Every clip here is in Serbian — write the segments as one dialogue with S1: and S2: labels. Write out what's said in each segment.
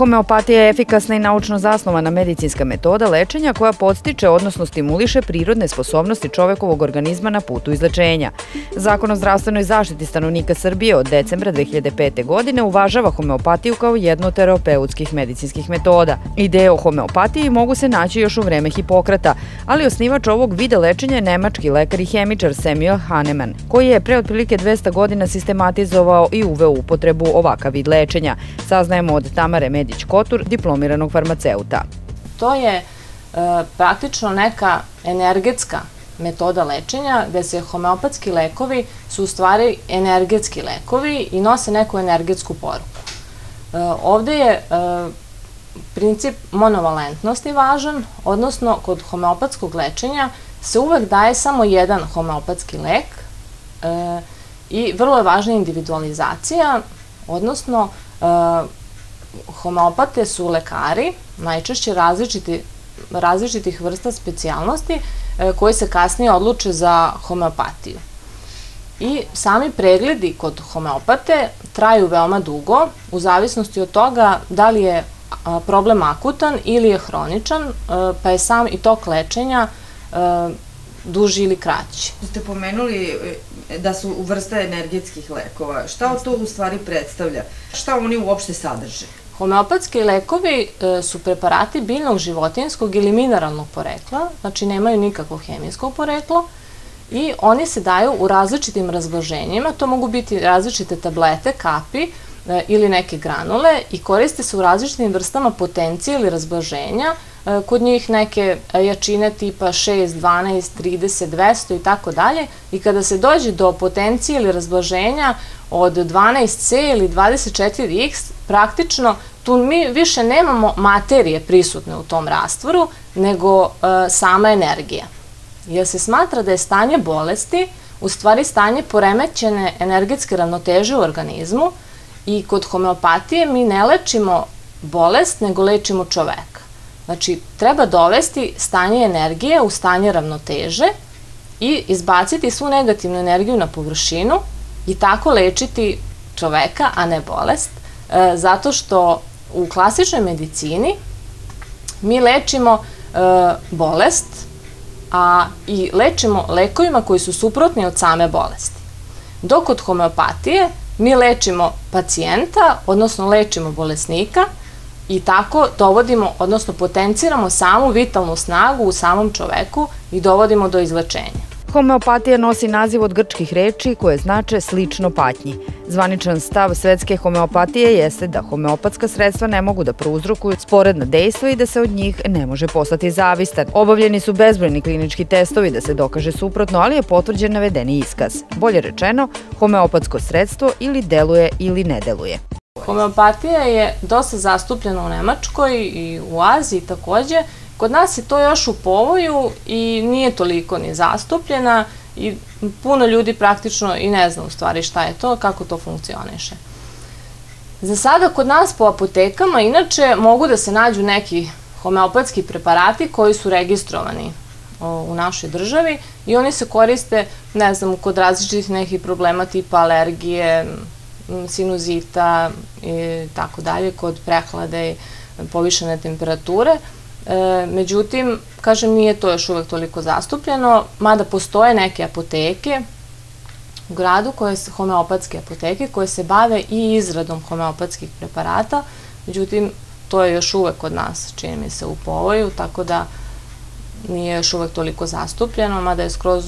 S1: Homeopatija je efikasna i naučno zasnovana medicinska metoda lečenja koja podstiče, odnosno stimuliše prirodne sposobnosti čovekovog organizma na putu izlečenja. Zakon o zdravstvenoj zaštiti stanovnika Srbije od decembra 2005. godine uvažava homeopatiju kao jednu od terapeutskih medicinskih metoda. Ideje o homeopatiji mogu se naći još u vreme Hipokrata, ali osnivač ovog vida lečenja je nemački lekar i hemičar Samuel Hahnemann, koji je pre otprilike 200 godina sistematizovao i uveo u upotrebu ovakav vid lečenja. Saznajemo od Tamare Medić-Kotur, diplomiranog farmaceuta.
S2: To je praktično neka energetska metoda lečenja gde se homeopatski lekovi su u stvari energetski lekovi i nose neku energetsku poruku. Ovde je princip monovalentnosti važan, odnosno kod homeopatskog lečenja se uvek daje samo jedan homeopatski lek i vrlo je važna individualizacija, odnosno homeopate su lekari, najčešće različitih vrsta specijalnosti koji se kasnije odluče za homeopatiju. I sami pregledi kod homeopate traju veoma dugo, u zavisnosti od toga da li je problem akutan ili je hroničan, pa je sam i tok lečenja duži ili kraći.
S1: Ste pomenuli da su vrsta energetskih lekova. Šta to u stvari predstavlja? Šta oni uopšte sadrže?
S2: Homeopatski lekovi su preparati biljnog, životinjskog ili mineralnog porekla, znači nemaju nikakvo hemijsko poreklo i oni se daju u različitim razloženjima, to mogu biti različite tablete, kapi ili neke granule i koriste se u različitim vrstama potencije ili razloženja, kod njih neke jačine tipa 6, 12, 30, 200 i tako dalje i kada se dođe do potencije ili razloženja od 12C ili 24X, praktično tu mi više nemamo materije prisutne u tom rastvoru, nego sama energija. Jer se smatra da je stanje bolesti u stvari stanje poremećene energetske ravnoteže u organizmu i kod homeopatije mi ne lečimo bolest, nego lečimo čoveka. Znači, treba dovesti stanje energije u stanje ravnoteže i izbaciti svu negativnu energiju na površinu i tako lečiti čoveka, a ne bolest, zato što u klasičnoj medicini mi lečimo bolest, a i lečimo lekovima koji su suprotni od same bolesti. Dok kod homeopatije mi lečimo pacijenta, odnosno lečimo bolesnika i tako dovodimo, odnosno potenciramo samu vitalnu snagu u samom čoveku i dovodimo do izlečenja.
S1: Homeopatija nosi naziv od grčkih reči koje znače slično patnji. Zvaničan stav svetske homeopatije jeste da homeopatska sredstva ne mogu da prouzrokuju sporedna dejstva i da se od njih ne može postati zavistan. Obavljeni su bezbrojni klinički testovi da se dokaže suprotno, ali je potvrđen navedeni iskaz. Bolje rečeno, homeopatsko sredstvo ili deluje ili ne deluje.
S2: Homeopatija je dosta zastupljena u Nemačkoj i u Aziji takođe. Kod nas je to još u povoju i nije toliko ni zastupljena i puno ljudi praktično i ne zna u stvari šta je to, kako to funkcioniše. Za sada kod nas po apotekama inače mogu da se nađu neki homeopatski preparati koji su registrovani u našoj državi i oni se koriste, ne znam, kod različitih nekih problema tipa alergije, sinuzita i tako dalje, kod prehlade i povišene temperature. Međutim, kažem, nije to još uvek toliko zastupljeno, mada postoje neke apoteke u gradu, homeopatske apoteke, koje se bave i izradom homeopatskih preparata, međutim, to je još uvek kod nas, čini mi se, u povoju, tako da nije još uvek toliko zastupljeno, mada je skroz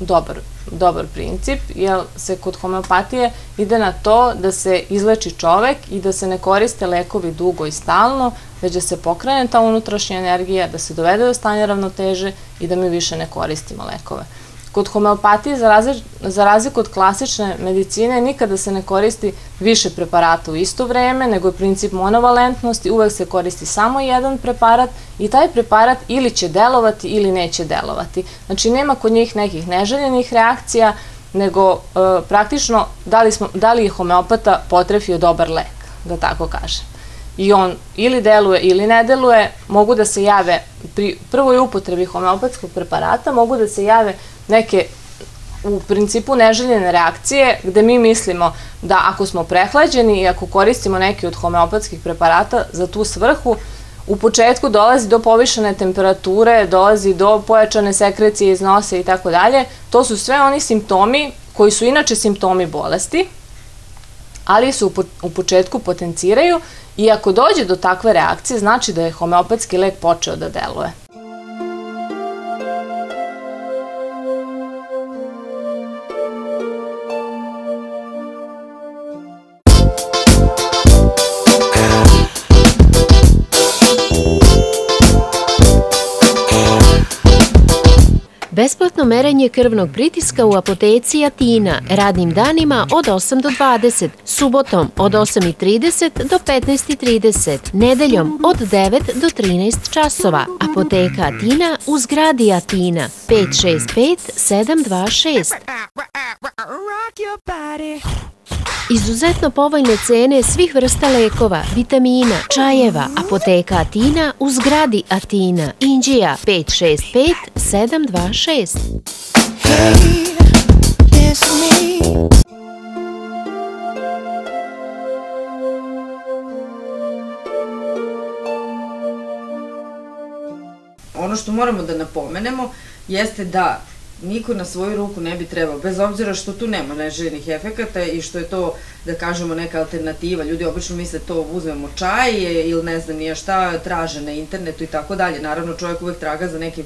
S2: dobar princip, jer se kod homeopatije ide na to da se izleči čovek i da se ne koriste lekovi dugo i stalno, već da se pokrene ta unutrašnja energija, da se dovede do stanja ravnoteže i da mi više ne koristimo lekove. Kod homeopatije, za razliku od klasične medicine, nikada se ne koristi više preparata u isto vreme, nego je princip monovalentnosti, uvek se koristi samo jedan preparat i taj preparat ili će delovati ili neće delovati. Znači, nema kod njih nekih neželjenih reakcija, nego praktično da li je homeopata potrefio dobar lek, da tako kažem. I on ili deluje ili ne deluje, mogu da se jave pri prvoj upotrebi homeopatskog preparata, mogu da se jave neke u principu neželjene reakcije gde mi mislimo da ako smo prehlađeni i ako koristimo neki od homeopatskih preparata za tu svrhu, u početku dolazi do povišene temperature, dolazi do pojačane sekrecije iz nosa i tako dalje. To su sve oni simptomi koji su inače simptomi bolesti, ali se u početku potenciraju i ako dođe do takve reakcije, znači da je homeopatski lek počeo da deluje.
S3: Besplatno merenje krvnog pritiska u apoteci Atina, radnim danima od 8 do 20, subotom od 8:30 do 15:30, nedeljom od 9 do 13 časova. Apoteka Atina u zgradi Atina, 565 726. Izuzetno povoljne cene svih vrsta lekova, vitamina, čajeva. Apoteka Atina u zgradi Atina, Inđija 565 726.
S1: Ono što moramo da napomenemo jeste da niko na svoju ruku ne bi trebao, bez obzira što tu nema neželjenih efekata i što je to, da kažemo, neka alternativa. Ljudi obično misle to uzmemo čaj ili ne znam nije šta, traže na internetu i tako dalje. Naravno, čovjek uvek traga za nekim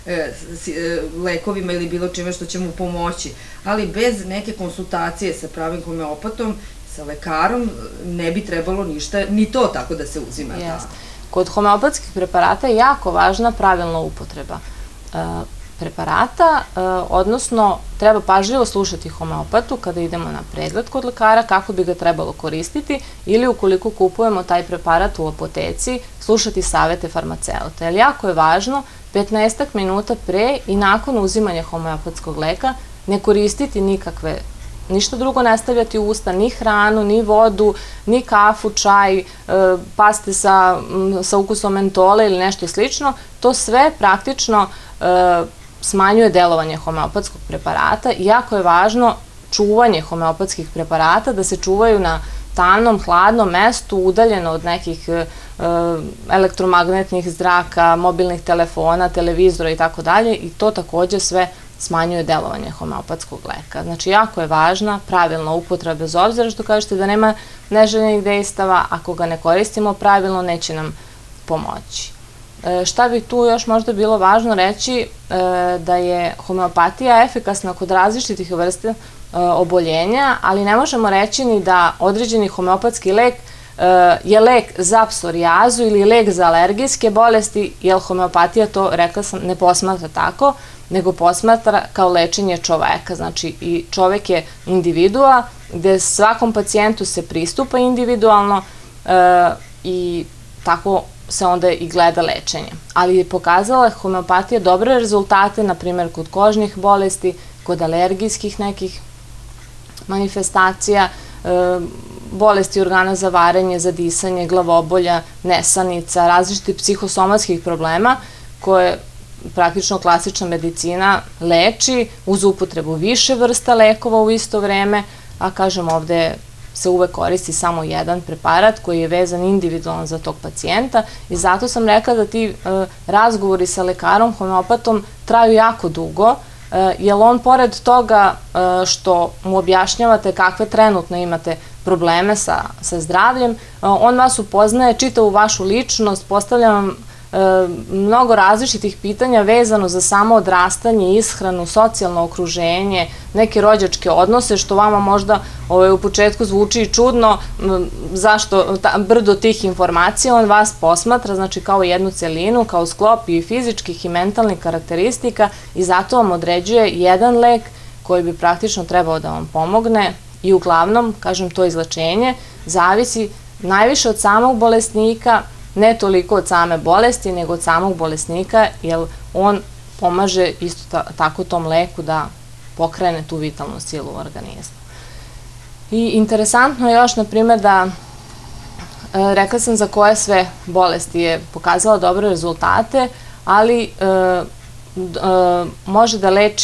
S1: lekovima ili bilo čime što će mu pomoći, ali bez neke konsultacije sa pravim homeopatom, sa lekarom, ne bi trebalo ništa, ni to tako da se uzima.
S2: Kod homeopatskih preparata je jako važna pravilna upotreba preparata, odnosno treba pažljivo slušati homeopatu kada idemo na pregled kod lekara kako bi ga trebalo koristiti ili ukoliko kupujemo taj preparat u apoteci, slušati savete farmaceuta. Jer jako je važno 15 minuta pre i nakon uzimanja homeopatskog leka ne koristiti ništa drugo ne stavljati u usta, ni hranu, ni vodu, ni kafu, čaj, paste sa ukusom mentole ili nešto slično. To sve praktično smanjuje delovanje homeopatskog preparata i jako je važno čuvanje homeopatskih preparata, da se čuvaju na tamnom, hladnom mestu, udaljeno od nekih elektromagnetnih zraka, mobilnih telefona, televizora i tako dalje, i to takođe sve smanjuje delovanje homeopatskog leka. Znači, jako je važna pravilna upotreba, bez obzira što kažete da nema neželjenih dejstava, ako ga ne koristimo pravilno, neće nam pomoći. Šta bi tu još možda bilo važno reći, da je homeopatija efikasna kod različitih vrsta oboljenja, ali ne možemo reći ni da određeni homeopatski lek je lek za psorijazu ili lek za alergijske bolesti, jer homeopatija to, rekla sam, ne posmatra tako, nego posmatra kao lečenje čoveka. Znači, i čovek je individua, gde svakom pacijentu se pristupa individualno i tako se onda i gleda lečenje. Ali je pokazala homeopatija dobre rezultate, na primjer kod kožnih bolesti, kod alergijskih nekih manifestacija, bolesti organa za varenje, za disanje, glavobolja, nesanica, različitih psihosomatskih problema koje praktično klasična medicina leči uz upotrebu više vrsta lekova u isto vreme, a kažem ovde se uvek koristi samo jedan preparat koji je vezan individualno za tog pacijenta i zato sam rekla da ti razgovori sa lekarom, homeopatom traju jako dugo, jer on pored toga što mu objašnjavate kakve trenutno imate probleme sa zdravljem, on vas upoznaje, čitavu vašu ličnost, postavlja vam mnogo različitih pitanja vezano za samo odrastanje, ishranu, socijalno okruženje, neke rođačke odnose, što vama možda u početku zvuči i čudno, zašto brdo tih informacija, on vas posmatra, znači kao jednu celinu, kao sklop i fizičkih i mentalnih karakteristika i zato vam određuje jedan lek koji bi praktično trebao da vam pomogne i uglavnom, kažem, to izlečenje zavisi najviše od samog bolesnika, ne toliko od same bolesti, nego od samog bolesnika, jer on pomaže isto tako tom leku da pokrene tu vitalnu silu u organizmu. I interesantno je još, na primjer, da rekla sam za koje sve bolesti je pokazala dobre rezultate, ali može da leči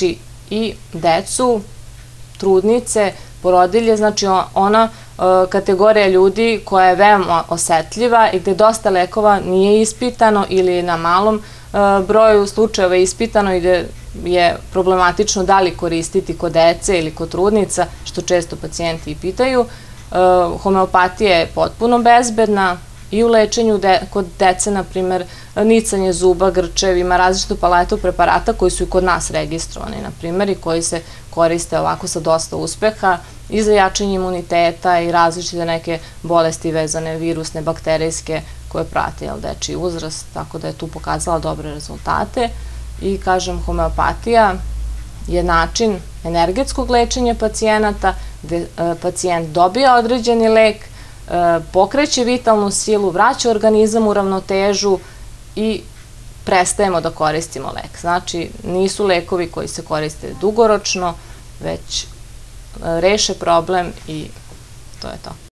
S2: i decu, trudnice, porodilje, znači ona kategorija ljudi koja je veoma osetljiva i gde dosta lekova nije ispitano ili je na malom broju slučajeva ispitano i gde je problematično da li koristiti kod dece ili kod trudnica, što često pacijenti i pitaju. Homeopatija je potpuno bezbedna i u lečenju kod dece, na primjer, nicanje zuba, grčevima, različitu paletu preparata koji su i kod nas registrovani, na primjer, i koji se koriste ovako sa dosta uspeha i za jačanje imuniteta i različite neke bolesti vezane virusne, bakterijske, koje prate dečiji uzrast, tako da je tu pokazala dobre rezultate. I kažem, homeopatija je način energetskog lečenja pacijenata, gde pacijent dobija određeni lek, pokreće vitalnu silu, vraća organizam u ravnotežu i prestajemo da koristimo lek. Znači, nisu lekovi koji se koriste dugoročno, već reše problem i to je to.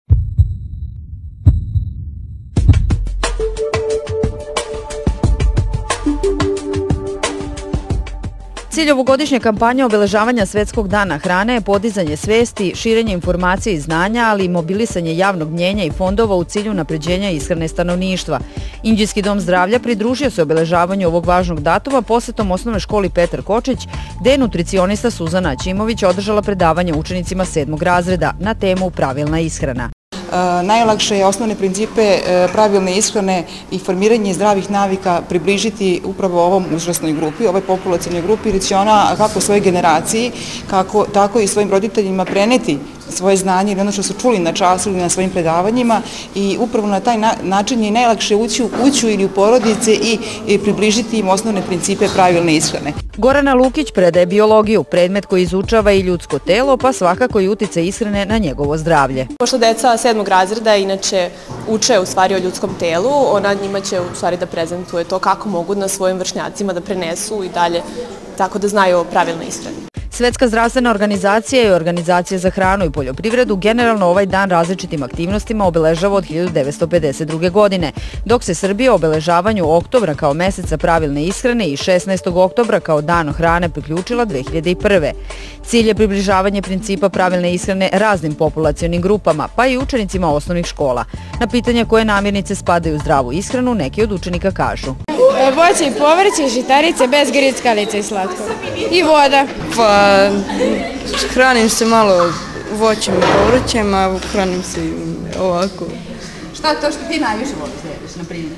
S1: Cilj ovogodišnje kampanje obeležavanja Svetskog dana hrane je podizanje svesti, širenje informacije i znanja, ali i mobilisanje javnog mnjenja i fondova u cilju unapređenja ishrane stanovništva. Inđijski dom zdravlja pridružio se obeležavanju ovog važnog datuma posetom osnovne školi Petar Kočić, gde je nutricionista Suzana Ćimović održala predavanje učenicima 7. razreda na temu pravilna ishrana.
S4: Najlakše je osnovne principe pravilne ishrane i formiranje zdravih navika približiti upravo ovom uzrasnoj grupi, ovoj populacijalnoj grupi, jer će ona kako svojoj generaciji, tako i svojim roditeljima preneti svoje znanje ili ono što su čuli na času ili na svojim predavanjima i upravo na taj način je najlakše ući u kuću ili u porodice i približiti im osnovne principe pravilne ishrane.
S1: Gorana Lukić predaje biologiju, predmet koji izučava i ljudsko telo, pa svakako i uticaj ishrane na njegovo zdravlje.
S5: Pošto deca 7. razreda inače uče u stvari o ljudskom telu, ona njima će u stvari da prezentuje to kako mogu na svojim vršnjacima da prenesu i dalje tako da znaju o pravilnoj ishrani.
S1: Svetska zdravstvena organizacija i Organizacija za hranu i poljoprivredu generalno ovaj dan različitim aktivnostima obeležava od 1952. godine, dok se Srbija obeležavanju oktobra kao meseca pravilne ishrane i 16. oktobra kao dan hrane priključila 2001. Cilj je približavanje principa pravilne ishrane raznim populacionim grupama, pa i učenicima osnovnih škola. Na pitanje koje namirnice spadaju u zdravu ishranu, neki od učenika kažu:
S6: voće i povrće, žitarice bez grickalica i slatko. I voda.
S7: Pa, hranim se malo voćem i povrćem, a hranim se ovako.
S1: Šta je to što ti najviše voliš da jedeš, na primjer?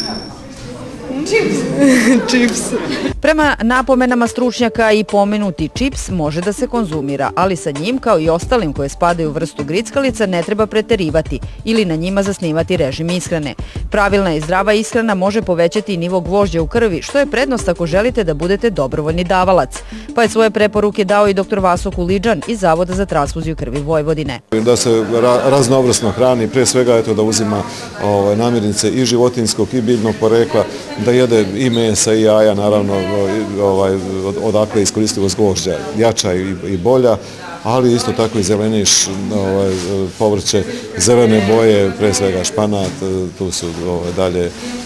S7: Čips.
S1: Prema napomenama stručnjaka i pomenuti čips može da se konzumira, ali sa njim, kao i ostalim koje spadaju u vrstu grickalica, ne treba preterivati ili na njima zasnivati režim ishrane. Pravilna i zdrava ishrana može povećati nivo gvožđa u krvi, što je prednost ako želite da budete dobrovoljni davalac. Pa je svoje preporuke dao i dr. Vaso Kulidžan iz Zavoda za transfuziju krvi Vojvodine.
S8: Da se raznovrsno hrani, prije svega da uzima namirnice i životinjskog i biljnog porekla, da jede i mesa i jaja, naravno odakle iskoristivost gvožđa jača i bolja, ali isto tako i zeleniš, povrće, zelene boje, pre svega španat, tu su dalje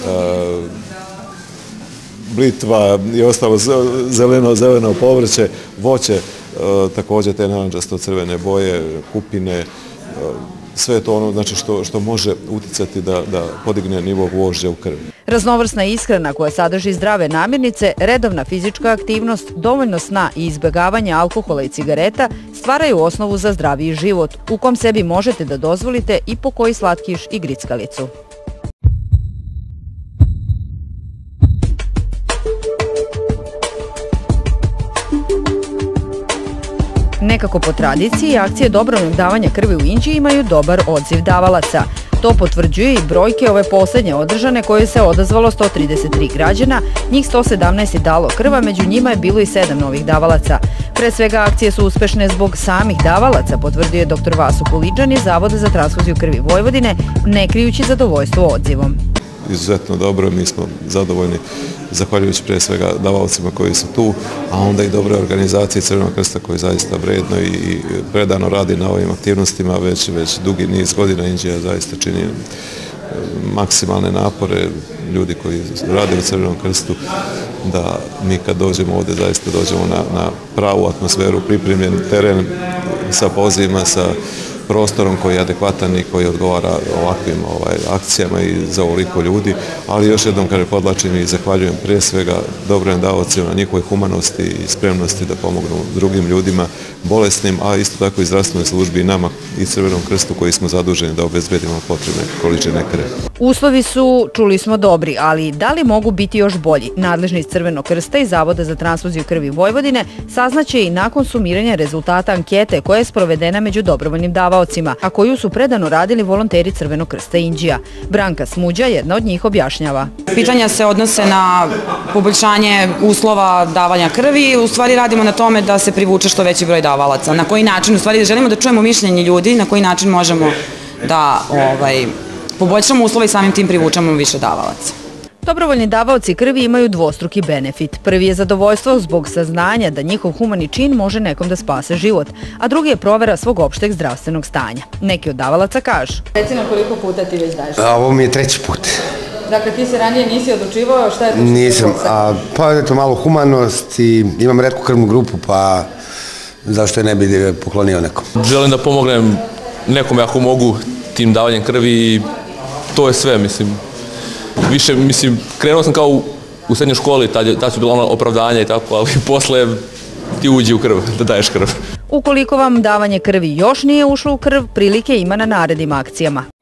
S8: blitva i ostalo zeleno povrće, voće, također te narančasto crvene boje, kupine, sve je to ono znači što može uticati da podigne nivo gvožđa u krvi.
S1: Raznovrsna ishrana koja sadrži zdrave namirnice, redovna fizička aktivnost, dovoljno sna i izbjegavanje alkohola i cigareta stvaraju osnovu za zdraviji život, u kom sebi možete da dozvolite i po koji slatkiš i grickalicu. Nekako po tradiciji, akcije dobrovoljnog davanja krvi u Inđiji imaju dobar odziv davalaca. To potvrđuje i brojke ove poslednje održane koje se odazvalo 133 građana, njih 117 je dalo krva, među njima je bilo i 7 novih davalaca. Pre svega akcije su uspešne zbog samih davalaca, potvrdio je dr. Vaso Kulidžan iz Zavoda za transfuziju krvi Vojvodine, ne krijući zadovoljstvo odzivom.
S8: Izuzetno dobro, mi smo zadovoljni zahvaljujući pre svega davalcima koji su tu, a onda i dobre organizacije Crvenog krsta koji zaista vredno i predano radi na ovim aktivnostima već dugi niz godina. Inđija zaista čini maksimalne napore ljudi koji rade u Crvenom krstu, da mi kad dođemo ovdje zaista dođemo na pravu atmosferu, pripremljen teren sa pozivima, sa prostorom koji je adekvatan i koji odgovara ovakvim akcijama i za ovoliko ljudi, ali još jednom podlačim i zahvaljujem prije svega dobrim davaocima na njihovoj humanosti i spremnosti da pomognu drugim ljudima, bolesnim, a isto tako i zdravstvenoj službi i nama i Crvenom krstu koji smo zaduženi da obezbedimo potrebne količine krvi.
S1: Uslovi su, čuli smo, dobri, ali da li mogu biti još bolji? Nadležni iz Crvenog krsta i Zavoda za transfuziju krvi Vojvodine saznaće i nakon sumiranja rezultata ankete koja je sprovedena među dobrovoljnim davaocima, a koju su predano radili volonteri Crvenog krsta Inđija. Branka Smuđa, jedna od njih, objašnjava.
S9: Pitanja se odnose na poboljšanje uslova davanja krvi. U stvari radimo na tome da se privuče što veći broj davalaca. Na koji način? U stvari želimo da čujemo mišljenje ljudi, na koji način možemo da poboljšamo uslove i samim tim privučemo više davalaca.
S1: Dobrovoljni davaoci krvi imaju dvostruki benefit. Prvi je zadovoljstvo zbog saznanja da njihov humani čin može nekom da spase život, a drugi je provera svog opšteg zdravstvenog stanja. Neki od davalaca kažu.
S10: Reci nam koliko puta ti već daješ?
S11: Ovo mi je 3. put.
S10: Dakle, ti se ranije nisi odlučivao, šta je to?
S11: Nisam, pa je to malo humanost i imam retku krvnu grupu, pa zašto je ne bi poklonio nekom.
S12: Želim da pomognem nekome ako mogu tim davanjem krvi i to je sve, mislim. Više, mislim, krenuo sam kao u srednjoj školi, tad su bila ona opravdanja i tako, ali posle ti uđi u krv, da daješ krv.
S1: Ukoliko vam davanje krvi još nije ušlo u krv, prilike ima na narednim akcijama.